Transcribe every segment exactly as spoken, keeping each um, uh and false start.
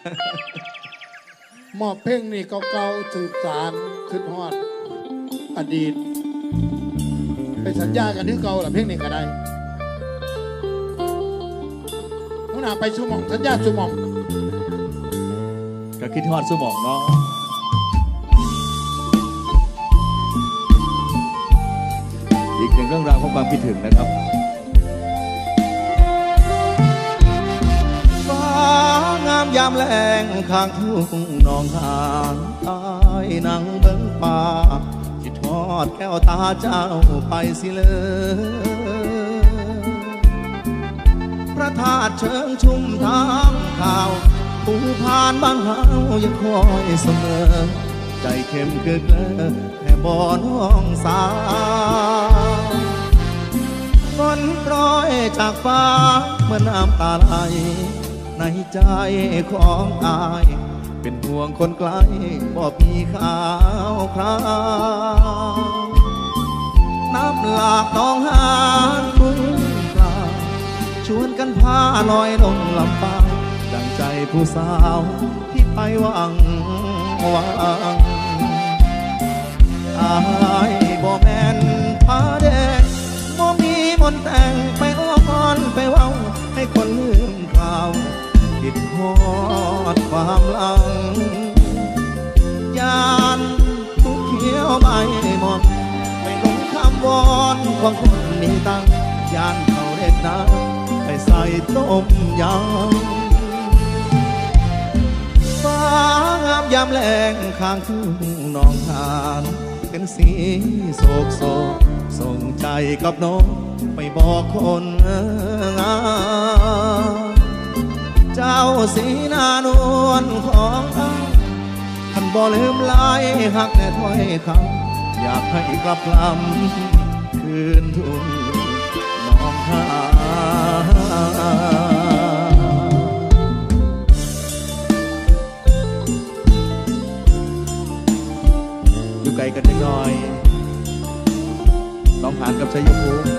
มอบเพลงนี่เก่าๆสืบสารขึ้นฮอดอดีตไปสัญญากันที่เก่าหรือเพลงนี้ก็ได้หัวหน้าไปสุหม่องสัญญาสุหม่องก็คิดฮอดสุหม่องเนาะอีกหนึ่งเรื่องราวของความคิดถึงนะครับฟ้างามยามแลงข้างทุ่งนองหานใต้นังเบิ้งป่าคิดทอดแก้วตาเจ้าไปสิเลยพระธาตุเชิงชุ่มทางข่าวภูพานบ้านเฮายังคอยเสมอใจเข้มคือเกลือแค่บ่อน้องสาวฝนโปรยจากฟ้าเมื่อน้ำตาไหลในใจของอายเป็นห่วงคนไกลบ่มีข่าวคราวน้ำหลากน้องหานมุ่งกลาชวนกันพาลอยลงลำปางดังใจผู้สาวที่ไปหวังหวังอายบ่แม่นพาแดงบ่มีมนต์แต่งไปอ้อนไปเว้าให้คนลืมข่าวคิดฮอดความหลังยานทุกเขียวใบหมอนไม่ลงคำวอนของคนมีตังยานเขาเด็ดน้ำไปใส่ต้มยำฟ้างามยามแลงข้างทุ่งนองหานเป็นสีโศกโศกส่งใจกับน้องไปบอกคนงามเจ้าสีนานวลของเราท่านบ่ลืมลายหักแต่ถ้อยคำอยากให้กลับลำคืนทุ่งนองหานอยู่ไกลกันน้อยน้องผ่านกับชัยภูมิ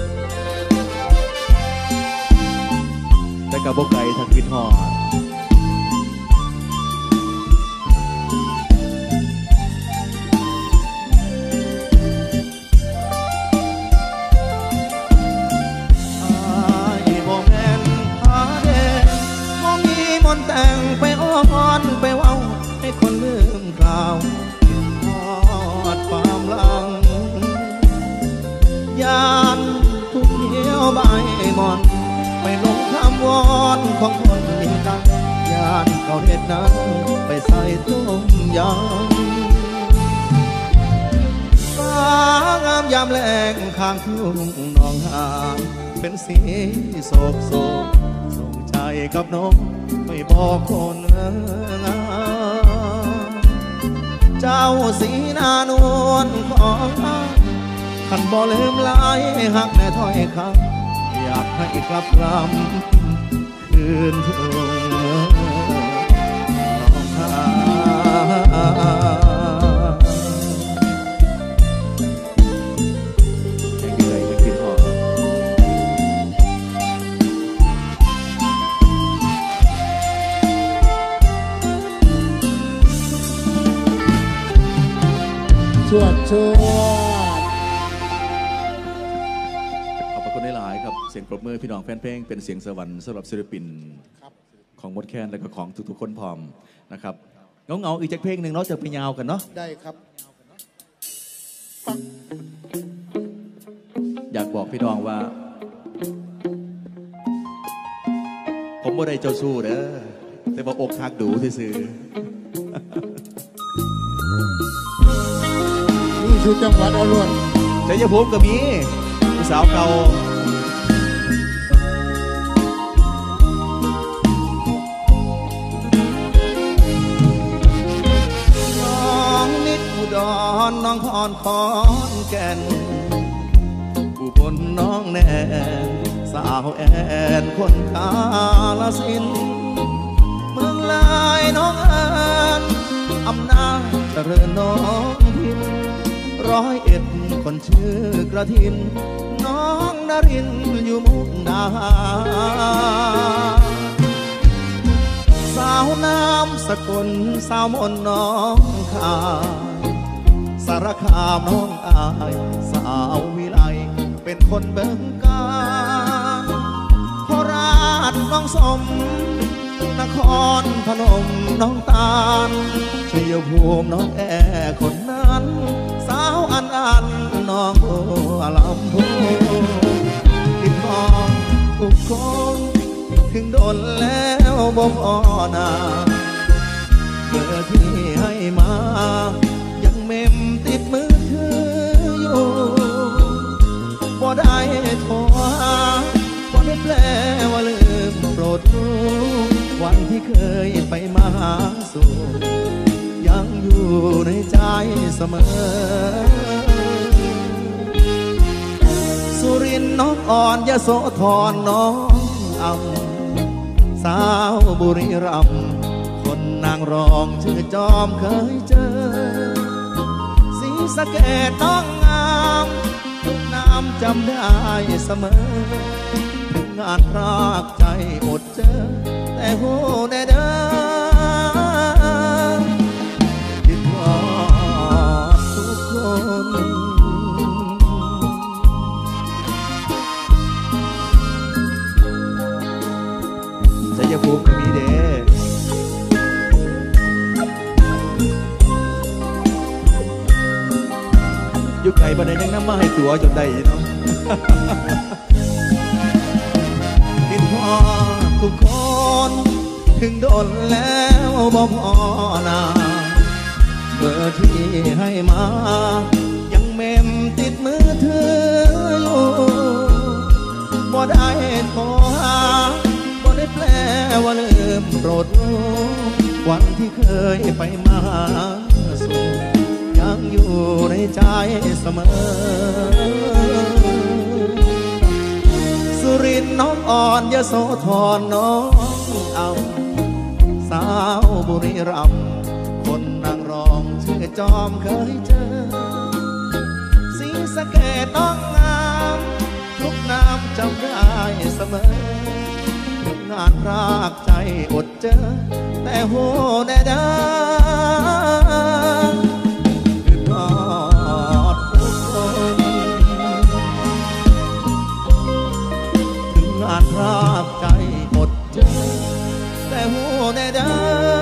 แต่กับบกไก่ทางคิดฮอดแต่งไปอ้อนไปเว้าให้คนลืมกล่าวคิดทอดความหลังยานทุกเหี่ยวใบหมอนไปลงคำวอนของคนมีตังยานเขาเด็ดน้ำไปใส่ต้มยำฟ้างามยามแลงข้างทุ่งนองหานเป็นสีโศกโศกส่งใจกับน้องไม่บอกคนงามเจ้าสีนานวลของขันบ่ลืมลายหักในถ้อยคำอยากให้กลับลำคืนทุ่งน้องหานแห่งเดือยก็คิดฮอดชวดชวดขอบพระคุณหลายๆครับเสียงปรบมือพี่น้องแฟนเพลงเป็นเสียงสวรรค์สำหรับศิลปินของมดแคนและก็ของทุกๆคนพร้อมนะครับเงาเงาอีกจากเพลงหนึ่งเนาะจะไปยาวกันเนาะได้ครับอยากบอกพี่น้องว่าผมบ่ได้เจ้าสู้เด้อแต่ว่าอกหักดูซื่อชุดจังหวัดอรวนชัยภูมิก็มีผู้สาวเก่าน้องนิดอุดรน้องพรขอนแก่นผู้บนน้องแน่สาวแอนคนกาลสินเมืองลายน้องแอนอำนาจเจริญน้องทินร้อยเอ็ดคนชื่อกระถินน้องนรินอยู่มุกดาหารสาาวน้ำสกุลสาวมนน้องขายสารคามน้องอายสาววิไลเป็นคนเบิ่งการโคราชน้องสมนครพนมน้องตาลชัยภูมิน้องแอคนนั้นสาวอันอันน้องโอลำพูติดทองทุกคนถึงโดนแล้วบ่พอนาเบอร์ที่ให้มายังเมมติดมือถืออยู่บ่ได้โทรหาบ่ได้แปลว่าลืมโปรดรู้วันที่เคยไปมาหาสู่ยังอยู่ในใจเสมอสุรินทร์น้องอ่อนยโสธรน้องอ่ำสาวบุรีรัมย์คนนางรองชื่อจอมเคยเจอศรีสะเกษน้องงามทุกน้ำจำได้เสมอถึงงานรากใจอดเจอแต่หูแน่เด้อคิดว่าทุกคนชัยภูมิก็มีเด้ยุคไก่บันไดยังน้ำมาให้ตัวจนได้เนาะคิดว่าทุกคนถึงโดนแล้วบ่พอนาเบอร์ที่ให้มายังเมมติดมือถืออยู่บ่ได้โทรหาบ่ได้แปลว่าลืมโปรดรู้วันที่เคยไปมาสู่ยังอยู่ในใจเสมอสุรินทร์น้องอ่อนยโสธรน้องเอาสาวบุรีรัมย์คนนางรองชื่อจอมเคยเจอศรีสะเกษน้องงามทุกน้ำจำได้เสมอทุกงานรากใจอดเจอแต่โหแน่เด้อคือทอดทุกคนถึงงานรากใจอดเจอแต่โหแน่เด้อ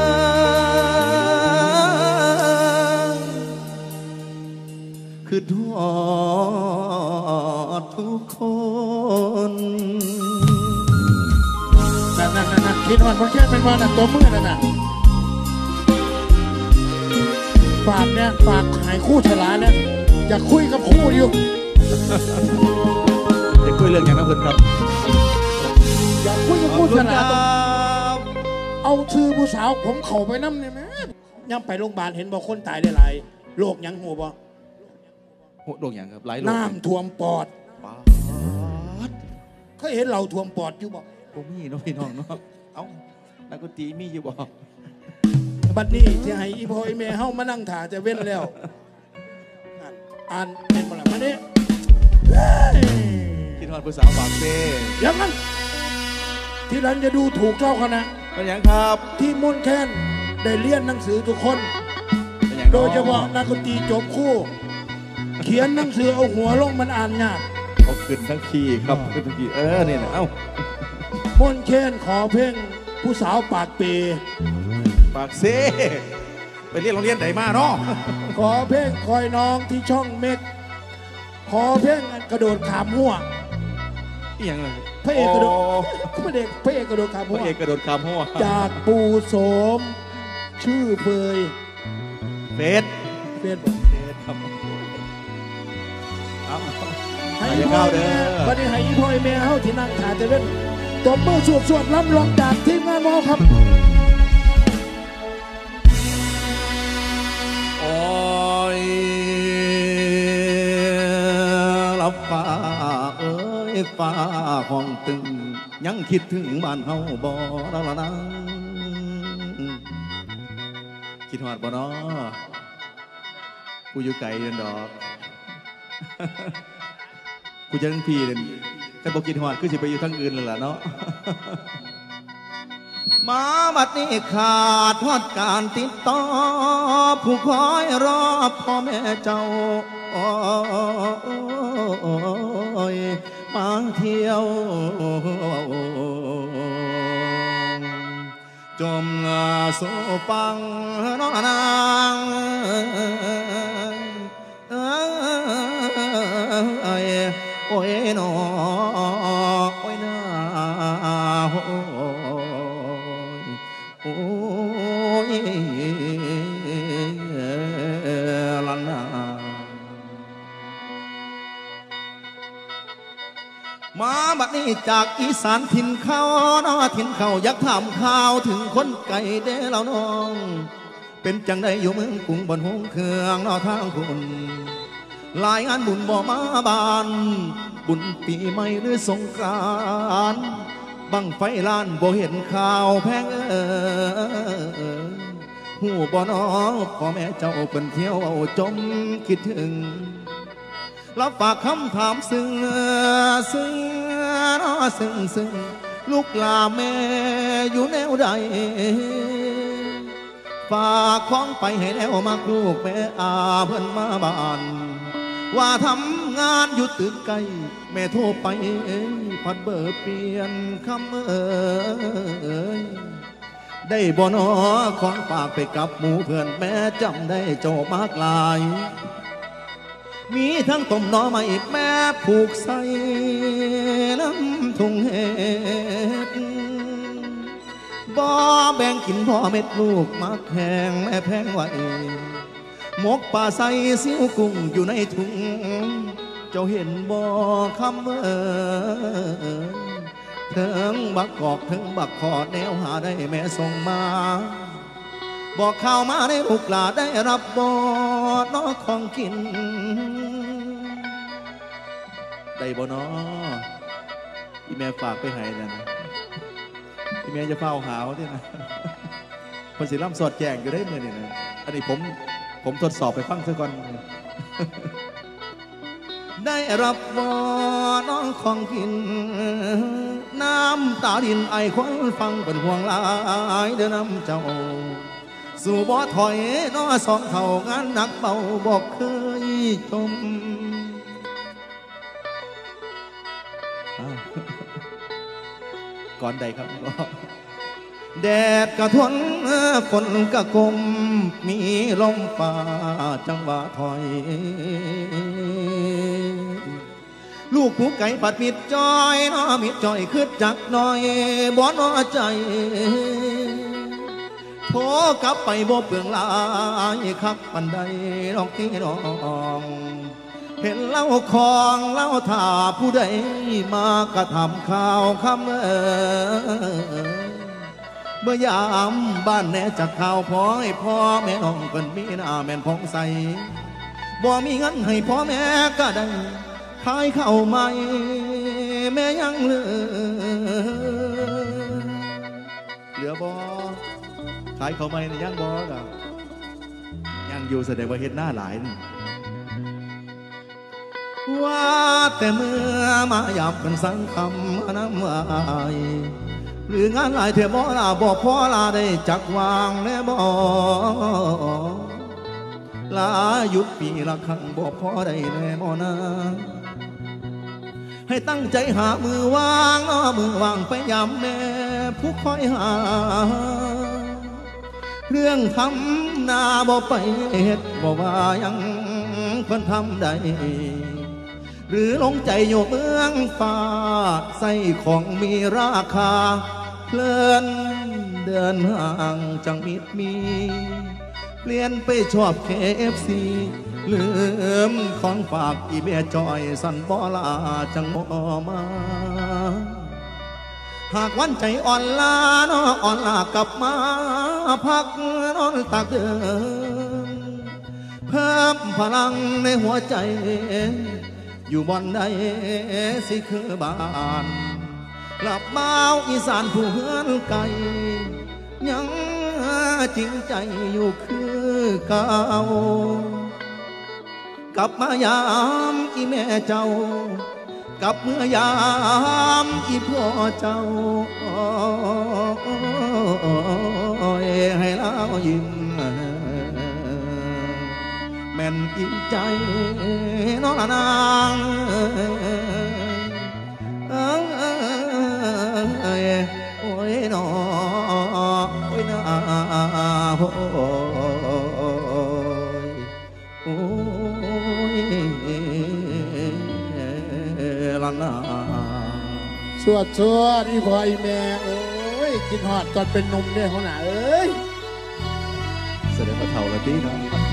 คือทอดทุกคนนั่นนั่นนั่นคิดว่าคนแค่เป็นวันตัวมือนั่นน่ะฝากเนี่ยฝากหายคู่ฉลาเนี่ยอยากคุยกับคู่อยู่จะคุยเรื่องอย่างนั้นเพื่อนครับอยากคุยกับคู่ฉลาเอาชื่อผู้สาวผมเข่าไปน้ำเนี่ยแม่ย่ำไปโรงพยาบาลเห็นบอกคนตายได้หลายโรคยังหัวบ่โรคอย่างครับหลายโรคน้ำท่วมปอดเคยเห็นเราท่วมปอดอยู่บ่ผมมีน้องพี่น้องเนาะเอ้านักดนตรีมีอยู่บ่บัดนี้ที่ให้อีพ่ออีแม่เฮามานั่งถ่าจะเว้นแล้วอ่านเป็นบ่ล่ะมาเนี่ยคิดฮอดผู้สาวปากเซ่อย่างนั้นที่นั้นจะดูถูกเจ้าคณะเป็นอย่างครับที่มุ่นแค้นได้เรียนหนังสือทุกคนโดยเฉพาะนักดนตรีจบคู่เขียนหนังสือเอาหัวลงมันอ่านยากเขาขึ้นทั้งขี้ครับขึ้นทั้งขี้เออเนี่ยนะเอ้ามุ่นแค้นขอเพลงผู้สาวปากเปปากเซ่ไปเรียนโรงเรียนไหนมาเนาะขอเพลงคอยน้องที่ช่องเม็กขอเพลงกระโดดขามหัวอีหยังเลยพระเอกกระโดดพระเอกพระเอกกระโดดขามหัวพระเอกกระโดดขามหัวจากปูโสมชื่อเฟยเฟสเฟสเฟสครับให้พ่อแม่วันนี้ให้พ่อแม่เฮาที่นั่งถ่ายจะเล่นตบมือสวดสวดรับรองจากทีมงานมอครับโอ้ยรับฟ้าเอ้ยฟ้าห้องตึงยังคิดถึงบ้านเฮาบ่แล้วล่ะนะคิดฮอดบ่เนาะกูอยู่ไกลเดินดอกกูจะทั้งพี่เลยถ้าบอกกินหอดคือสิไปอยู่ทั้งอื่นเลยล่ะเนาะมาบัดนี้ขาดทอดการติดต่อผู้คอยรอพ่อแม่เจ้ามาเที่ยวจมโซฟังน้องนางโอ้ยนอโอ้ยนาโอ้ยลันนามาบัดนี้จากอีสานถิ่นเขาเนาะถิ่นเขาอยากถามข่าวถึงคนไก่เด้อเราน้องเป็นจังได้อยู่เมืองกรุงบนห้องเครื่องเนาะทางคุณหลายงานบุญบ่มาบานบุญปีใหม่หรือสงกรานต์บังไฟล้านบ่เห็นข่าวแพงเออหูบ่น้อพ่อแม่เจ้าเป็นเที่ยวเอาจมคิดถึงรับฝากคำถามซึ่งซึ่งน้อซึ่งซึ่งลูกลาแม่อยู่แนวใดฝากของไปให้แล้วมากลูกแม่อาเพิ่นมาบ้านว่าทำงานอยู่ตึกไกลแม่โทรไปพัดเบอร์เปลี่ยนคำเอ่ยได้บ่นอของฝากไปกับหมู่เพื่อนแม่จำได้เจ้ามากลายมีทั้งต้มหน่อไม้แม่ผูกใส่น้ำทุ่งเห็ดบ่แบ่งกินพ่อเม็ดลูกมาแข่งแม่แพงไว้หมกป่าใส่ซิวกุ้งอยู่ในถุงเจ้าเห็นบ่คำเอ่ยเถิงบักกอกเถิงบักขอดแนวหาได้แม่ส่งมาบอกข่าวมาในลูกหลาได้รับบ่น้อของกินได้บ่น้ออีแม่ฝากไปให้นะอีแม่จะเฝ้าหาวด้วยนะคนสิล่ำสอดแจงอยู่ได้เมื่อนี่นะอันนี้ผมผมทดสอบไปฟังซะก่อนได้รับบ่น้องของกินน้ำตาดินไอควันฟังเป็นห่วงหลายเดินน้ำเจ้าสู่บ่ถอยน้อสองเท่างานหนักเบาบอกเคยจมก่อนใดครับแดดกระทนฝนกระกลมมีลมป่าจังหวะถอยลูกผู้ไก่ปัดมิดจอยน้อมิดจอยขึ้นจักหน่อยบ่น้อใจโผกลับไปบ่เปลืองลายคักปันใดดอกที่น้องเห็นเล่าคองเล่าท่าผู้ใดมากระทำข่าวคำเอ่ยเมื่อยามบ้านแน่จากข่าวพ่อให้พ่อแม่น้องเพิ่นมีหน้าแม่นพองใสบ่มีเงินให้พ่อแม่ก็ได้ขายข้าวใหม่แม่ยังเหลือเหลือบ่ขายข้าวใหม่ในยังบ่ก็ยังอยู่แสดงว่าเฮ็ดหน้าหลายว่าแต่เมื่อมาหยับเป็นสังคำน้ำวายหรืองานหลายเทบ่ลาบอกพ่อลาได้จักวางแน่บ่ลาหยุดปีละครั้งบอกพ่อได้แน่บ่นะให้ตั้งใจหามือวางน้อมือวางไปยามแม่ผู้คอยหาเรื่องทำนาบ่ไปเฮ็ดบ่ว่ายังเพิ่นทำได้หรือลงใจอยู่เมืองฟ้าใส่ของมีราคาเพลินเดินห่างจังมิดมีเปลี่ยนไปชอบ เค เอฟ ซี ลืมของฝากอีเมียจอยสันบ่ลาจังบ่มาหากวันใจอ่อนลาเนาะอ่อนลากลับมาพักนอนตากเดินเพิ่มพลังในหัวใจอยู่บ่อนใดสิคือบ้านกลับมาอีสานผู้เฮือนไกลยังจริงใจอยู่คือเก่ากลับมายามอีแม่เจ้ากลับเมื่อยามอีพ่อเจ้ายให้เรายิ้มแม่นอิ่มใจน้องละนางเอ้ยโอ้ยน้อโอ้ยนาโอ้ยโอ้ยละนาสวดสวดอีพ่ออีแม่เอ้ยกินหอดก่อนเป็นนมเนี่ยเขาหนาเอ้ยแสดงว่าเท่าละดีนะ